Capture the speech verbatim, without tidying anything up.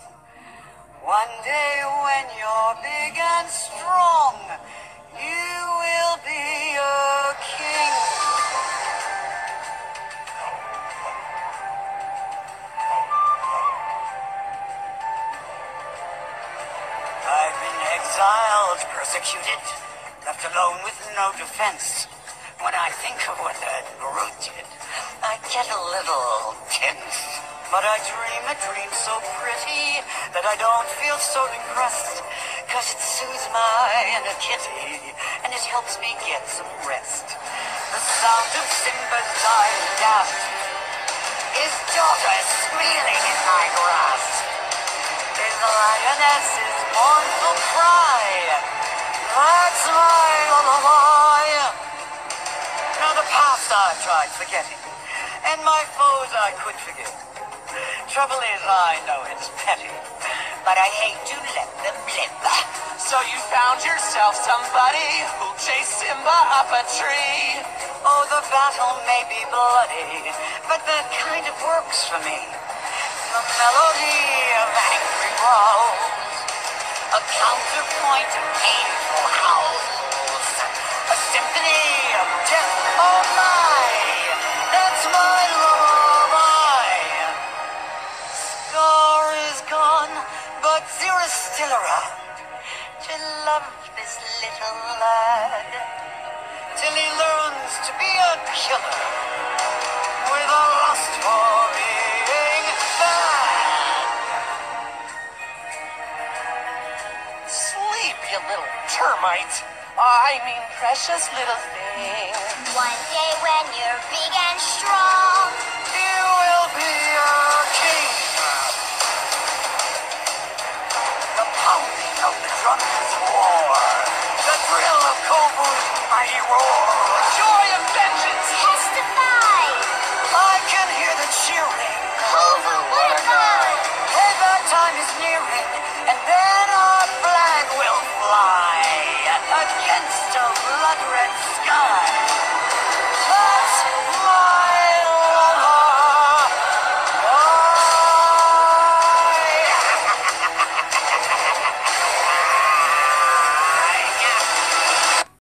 One day when you're big and strong, you will be a king. I've been exiled, persecuted, left alone with no defense. When I think of what that brute did, I get a little tense. But I dream a dream so pretty that I don't feel so depressed, 'cause it soothes my inner kitty and it helps me get some rest. The sound of Simba's dying gasp, his daughter squealing in my grasp, his lioness's mournful cry, that's my lullaby. Now the past I've tried forgetting, and my foes I could forgive. Trouble is, I know it's petty, but I hate to let them live. So you found yourself somebody who'll chase Simba up a tree. Oh, the battle may be bloody, but that kind of works for me. The melody of angry growls, a counterpoint of painful howls, a symphony of death, oh my, that's my lullaby. Scar is gone, but Zira's still around to love this little lad, till he learns to be a killer with a lust for being bad. Sleep, you little termite. I mean, precious little thing. One day when you're big and strong,